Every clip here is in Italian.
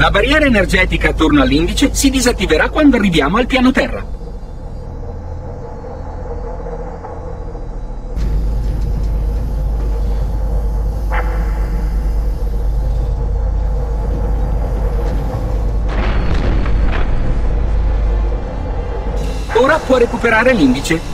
La barriera energetica attorno all'indice si disattiverà quando arriviamo al piano terra. Ora può recuperare l'indice.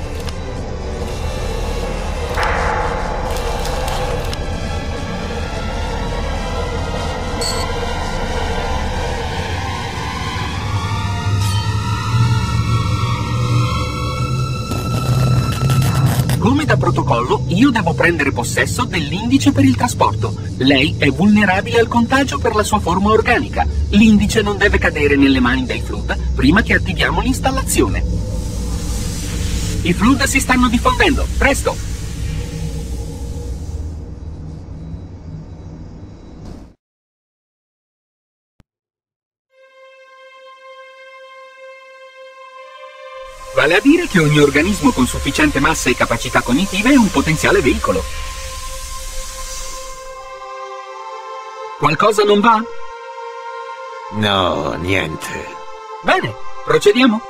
Come da protocollo, io devo prendere possesso dell'indice per il trasporto. Lei è vulnerabile al contagio per la sua forma organica. L'indice non deve cadere nelle mani dei Flood prima che attiviamo l'installazione. I Flood si stanno diffondendo. Presto! Vale a dire che ogni organismo con sufficiente massa e capacità cognitive è un potenziale veicolo. Qualcosa non va? No, niente. Bene, procediamo.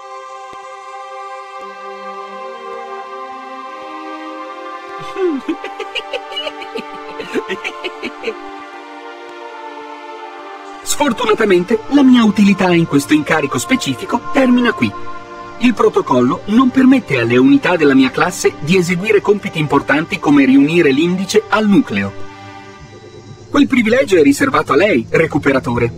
Sfortunatamente, la mia utilità in questo incarico specifico termina qui. Il protocollo non permette alle unità della mia classe di eseguire compiti importanti come riunire l'indice al nucleo. Quel privilegio è riservato a lei, recuperatore.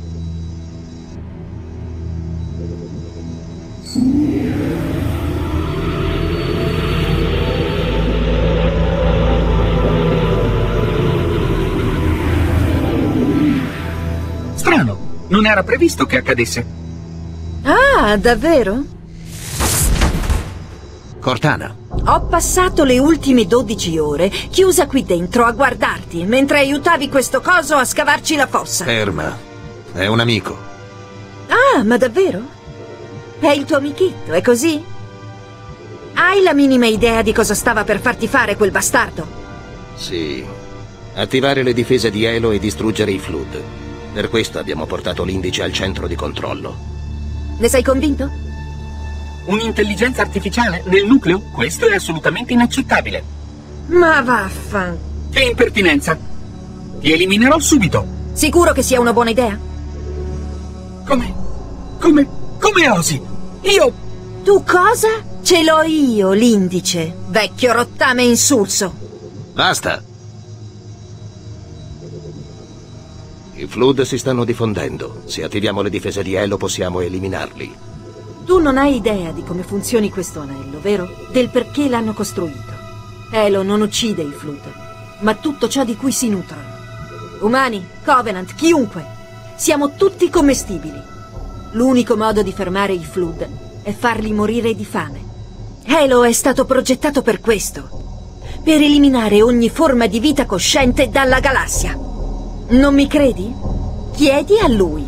Strano, non era previsto che accadesse. Ah, davvero? Cortana. Ho passato le ultime 12 ore chiusa qui dentro a guardarti, mentre aiutavi questo coso a scavarci la fossa. Ferma. È un amico. Ah, ma davvero? È il tuo amichetto, è così? Hai la minima idea di cosa stava per farti fare quel bastardo? Sì. Attivare le difese di Halo e distruggere i Flood. Per questo abbiamo portato l'indice al centro di controllo. Ne sei convinto? Un'intelligenza artificiale nel nucleo? Questo è assolutamente inaccettabile. Ma vaffan... Che impertinenza! Ti eliminerò subito! Sicuro che sia una buona idea? Come osi? Io... Tu cosa? Ce l'ho io, l'indice, vecchio rottame insulso. Basta! I Flood si stanno diffondendo. Se attiviamo le difese di Halo possiamo eliminarli. Tu non hai idea di come funzioni questo anello, vero? Del perché l'hanno costruito. Halo non uccide i Flood, ma tutto ciò di cui si nutrono. Umani, Covenant, chiunque. Siamo tutti commestibili. L'unico modo di fermare i Flood è farli morire di fame. Halo è stato progettato per questo. Per eliminare ogni forma di vita cosciente dalla galassia. Non mi credi? Chiedi a lui.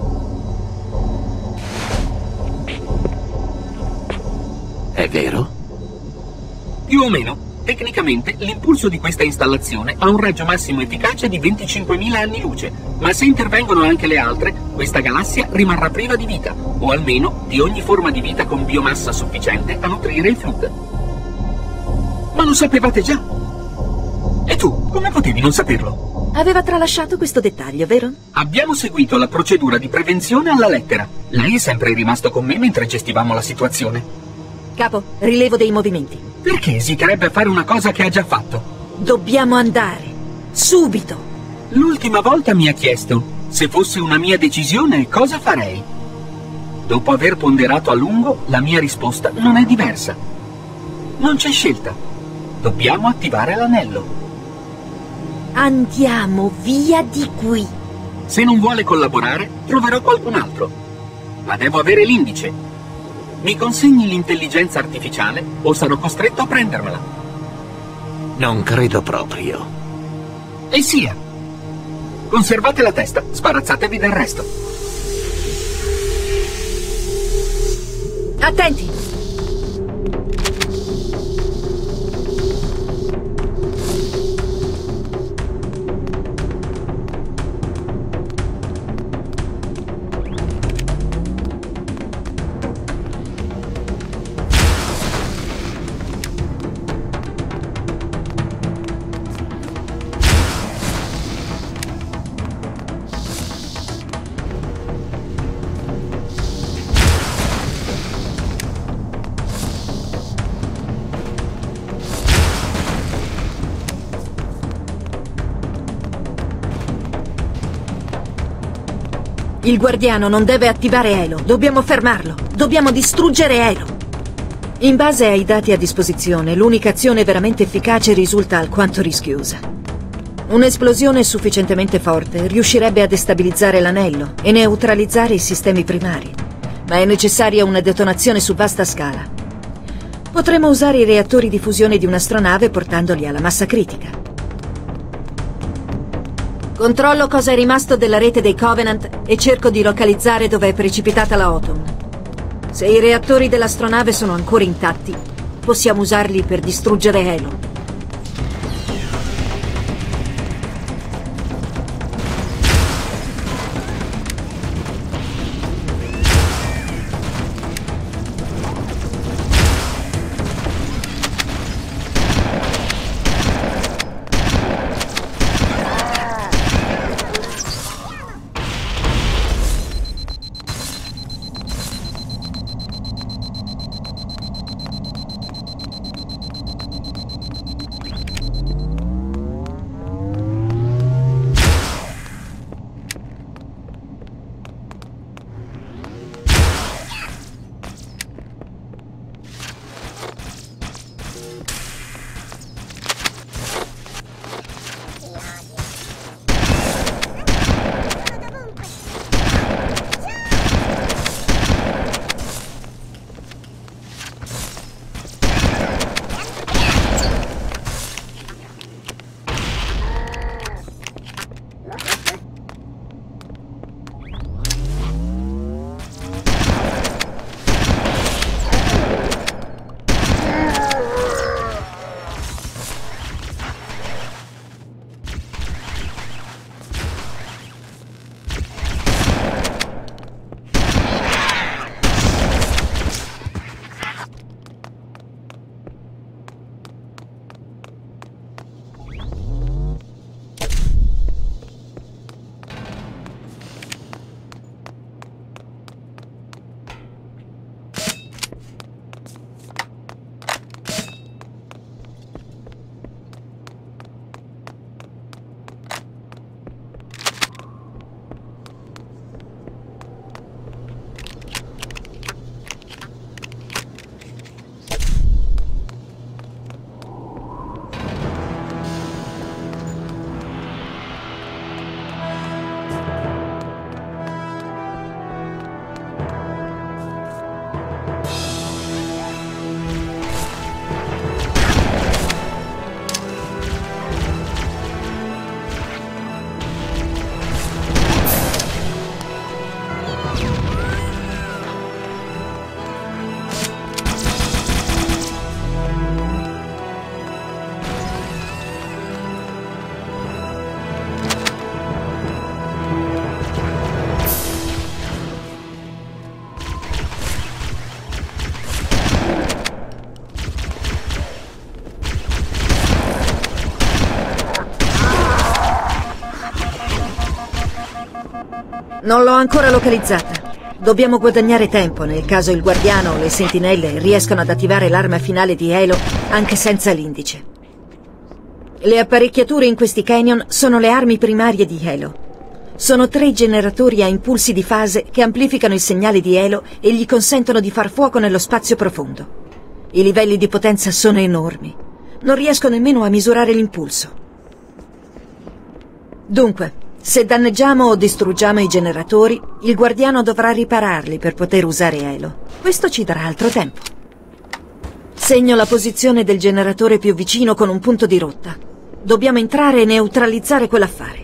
È vero? Più o meno. Tecnicamente, l'impulso di questa installazione ha un raggio massimo efficace di 25.000 anni luce, ma se intervengono anche le altre, questa galassia rimarrà priva di vita, o almeno di ogni forma di vita con biomassa sufficiente a nutrire il Flood. Ma lo sapevate già! E tu, come potevi non saperlo? Aveva tralasciato questo dettaglio, vero? Abbiamo seguito la procedura di prevenzione alla lettera. Lei è sempre rimasto con me mentre gestivamo la situazione. Capo, rilevo dei movimenti. Perché esiterebbe a fare una cosa che ha già fatto? Dobbiamo andare. Subito. L'ultima volta mi ha chiesto, se fosse una mia decisione, cosa farei? Dopo aver ponderato a lungo, la mia risposta non è diversa. Non c'è scelta. Dobbiamo attivare l'anello. Andiamo via di qui. Se non vuole collaborare, troverò qualcun altro. Ma devo avere l'indice. Mi consegni l'intelligenza artificiale o sarò costretto a prendermela? Non credo proprio. E sia. Conservate la testa, sbarazzatevi del resto. Attenti! Il guardiano non deve attivare Halo. Dobbiamo fermarlo. Dobbiamo distruggere Halo. In base ai dati a disposizione, l'unica azione veramente efficace risulta alquanto rischiosa. Un'esplosione sufficientemente forte riuscirebbe a destabilizzare l'anello e neutralizzare i sistemi primari, ma è necessaria una detonazione su vasta scala. Potremmo usare i reattori di fusione di un'astronave portandoli alla massa critica. Controllo cosa è rimasto della rete dei Covenant e cerco di localizzare dove è precipitata la Autumn. Se i reattori dell'astronave sono ancora intatti, possiamo usarli per distruggere Halo. Non l'ho ancora localizzata. Dobbiamo guadagnare tempo nel caso il guardiano o le sentinelle riescano ad attivare l'arma finale di Halo anche senza l'indice. Le apparecchiature in questi canyon sono le armi primarie di Halo. Sono 3 generatori a impulsi di fase che amplificano il segnale di Halo e gli consentono di far fuoco nello spazio profondo. I livelli di potenza sono enormi. Non riesco nemmeno a misurare l'impulso. Dunque, se danneggiamo o distruggiamo i generatori, il guardiano dovrà ripararli per poter usare Halo. Questo ci darà altro tempo. Segno la posizione del generatore più vicino con un punto di rotta. Dobbiamo entrare e neutralizzare quell'affare.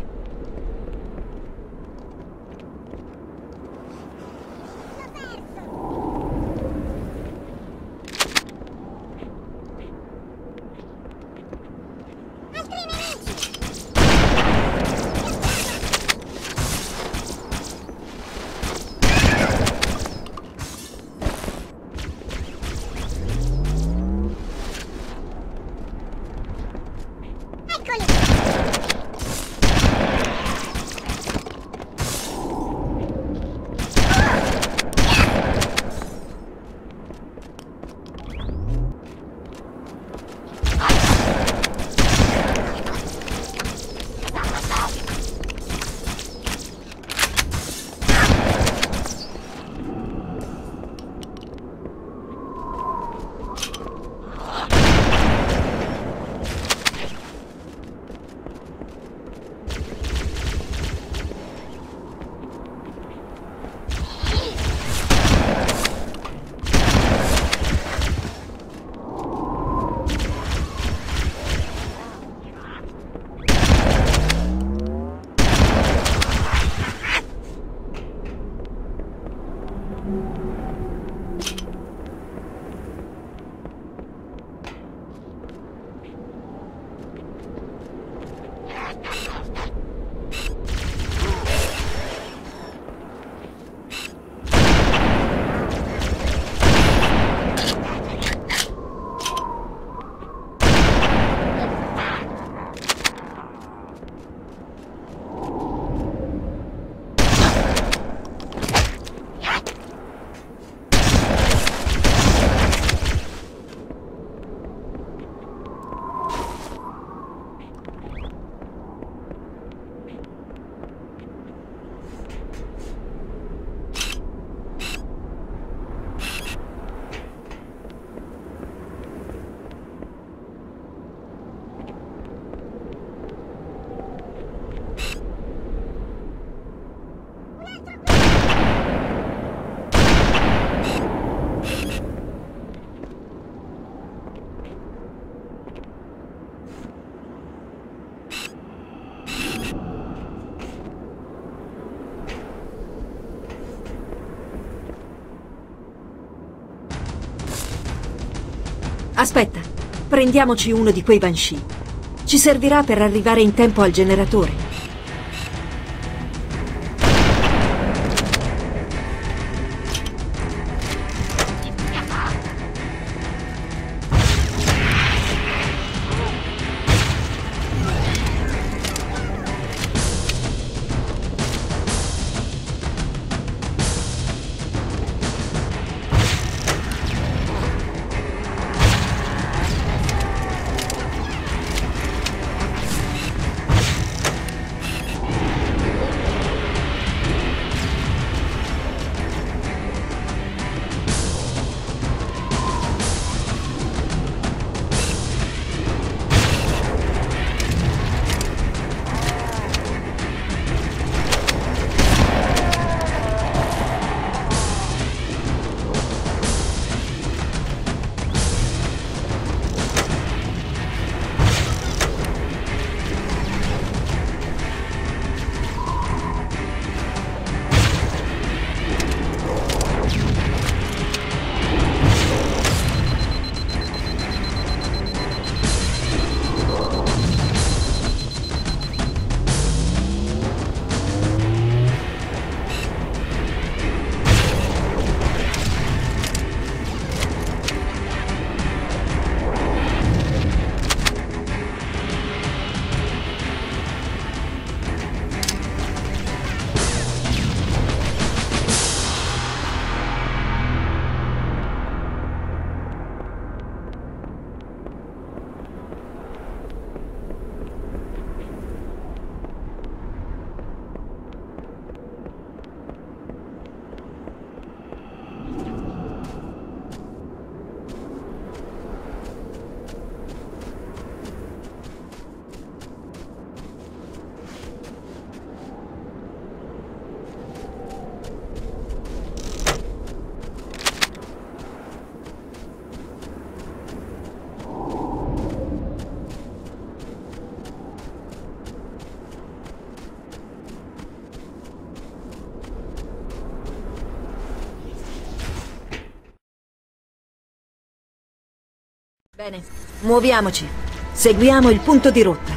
Aspetta, prendiamoci uno di quei Banshee. Ci servirà per arrivare in tempo al generatore. Bene, muoviamoci. Seguiamo il punto di rotta.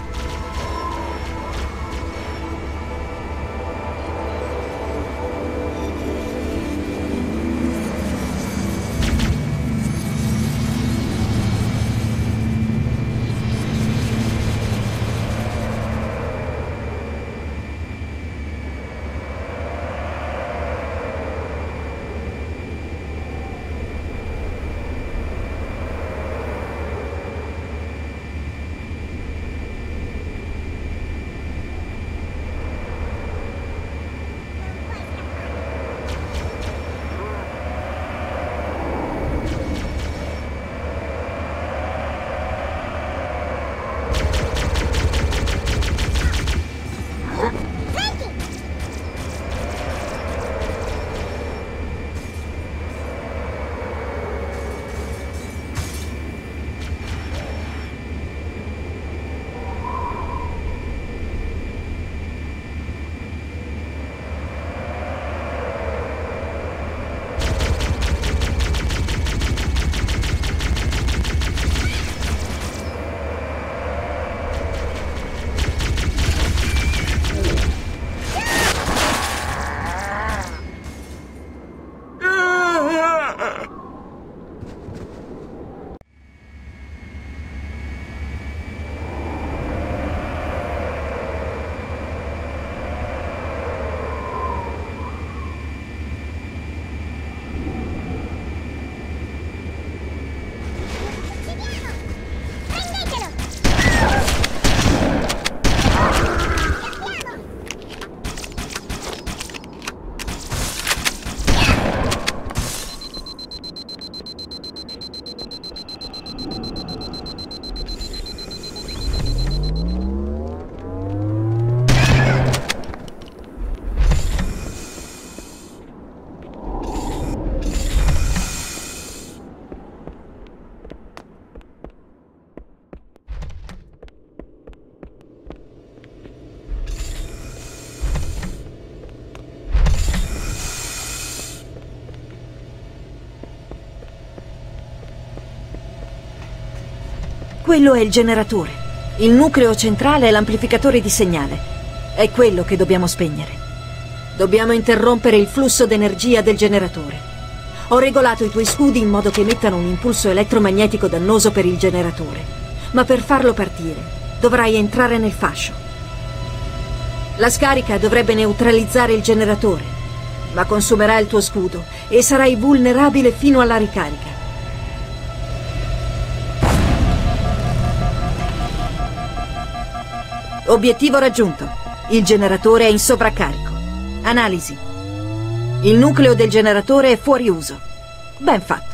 Quello è il generatore. Il nucleo centrale è l'amplificatore di segnale. È quello che dobbiamo spegnere. Dobbiamo interrompere il flusso d'energia del generatore. Ho regolato i tuoi scudi in modo che emettano un impulso elettromagnetico dannoso per il generatore. Ma per farlo partire, dovrai entrare nel fascio. La scarica dovrebbe neutralizzare il generatore, ma consumerà il tuo scudo e sarai vulnerabile fino alla ricarica. Obiettivo raggiunto. Il generatore è in sovraccarico. Analisi. Il nucleo del generatore è fuori uso. Ben fatto.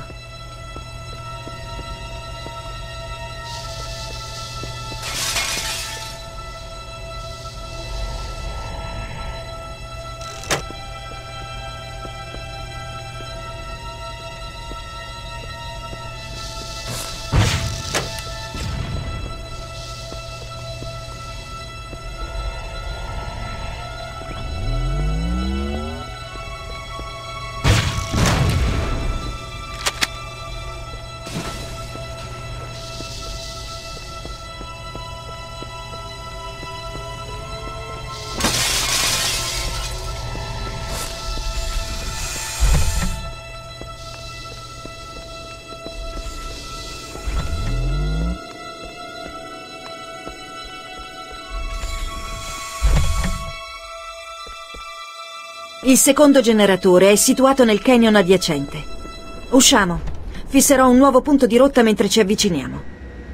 Il secondo generatore è situato nel canyon adiacente. Usciamo. Fisserò un nuovo punto di rotta mentre ci avviciniamo.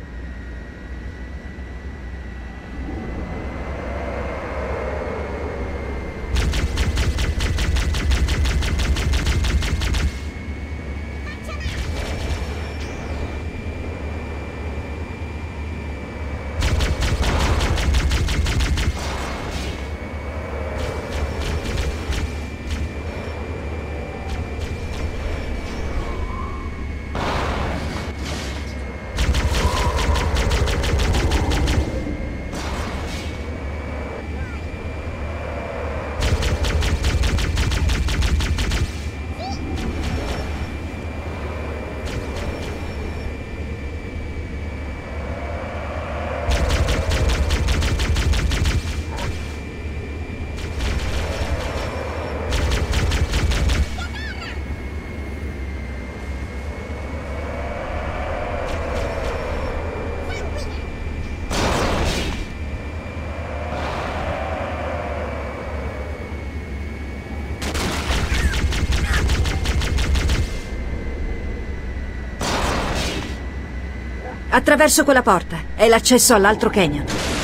Attraverso quella porta. È l'accesso all'altro canyon.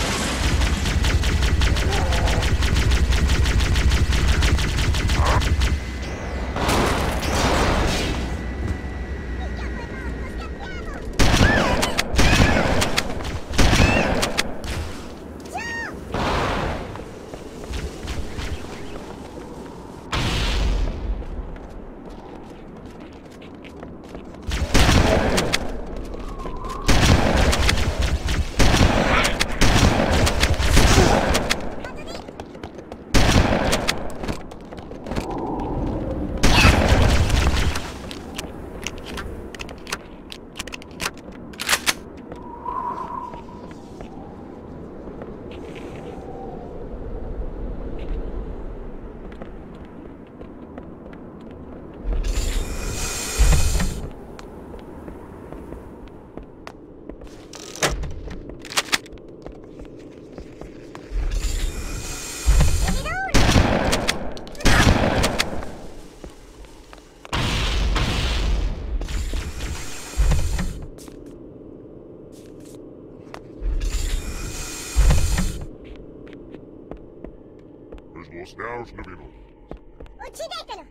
Uccidetelo!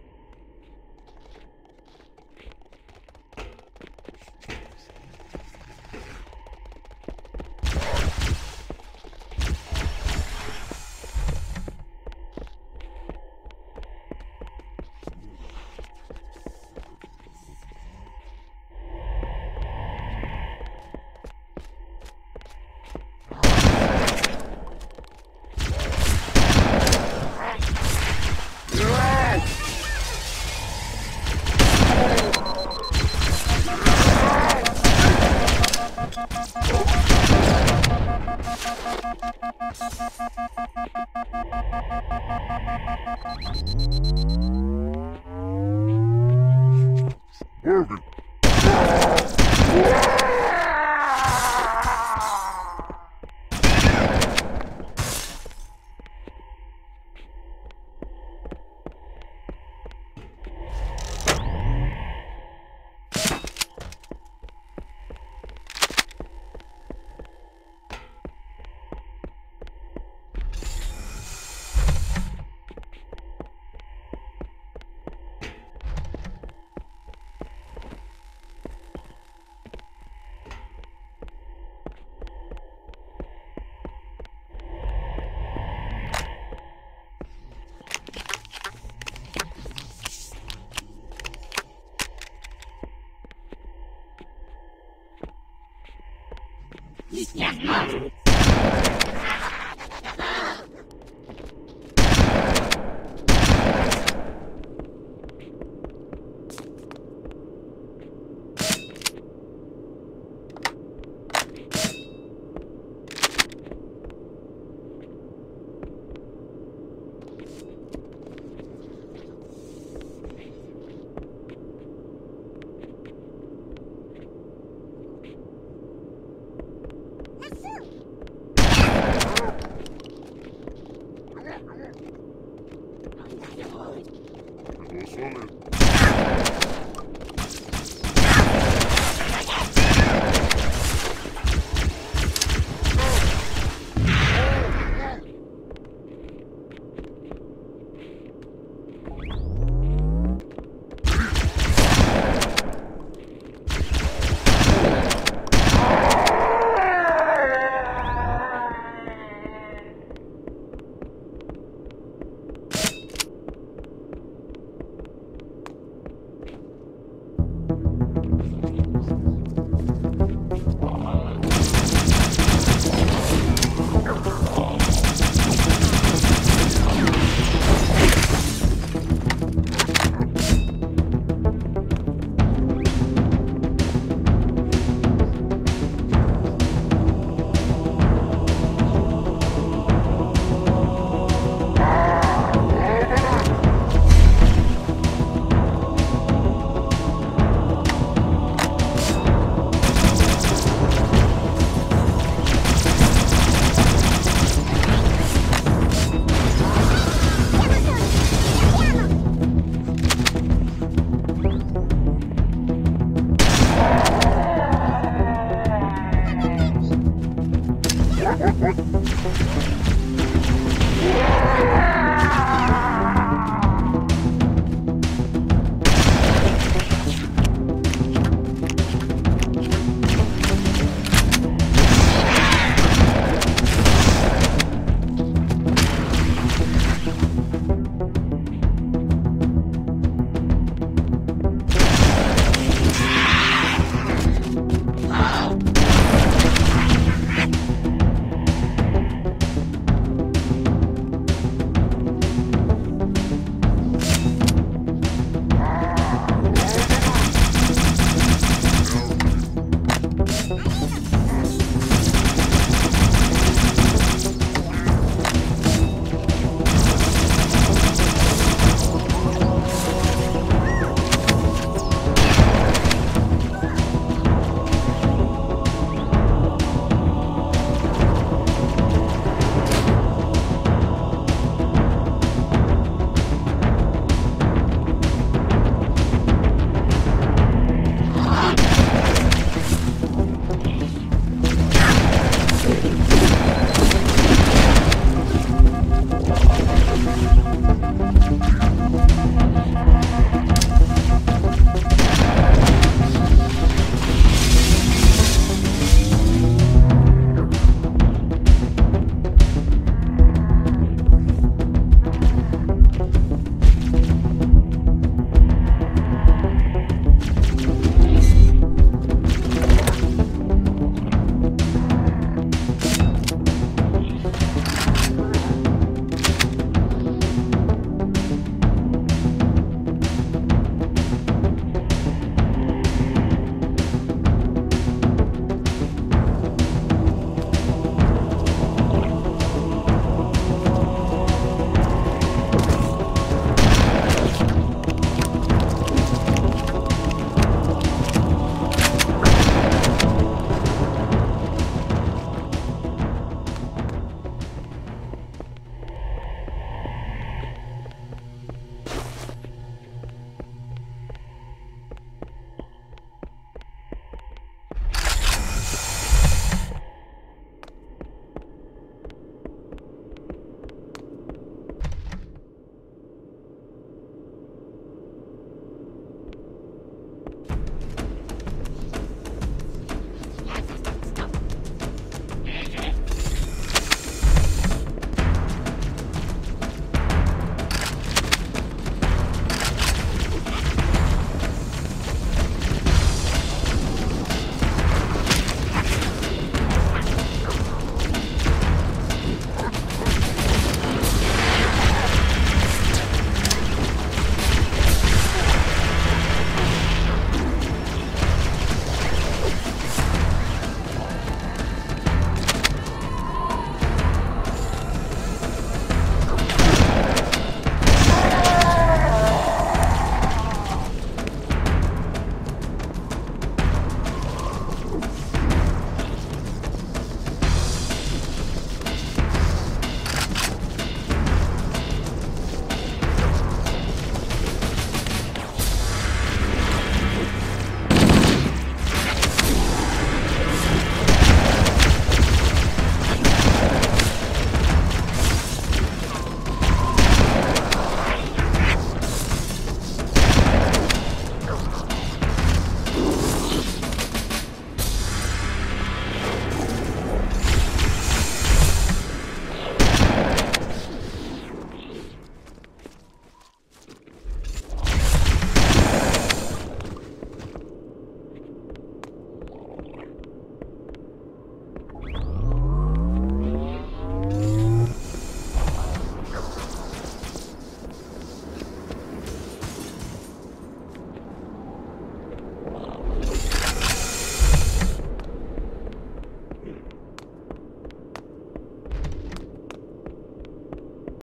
What?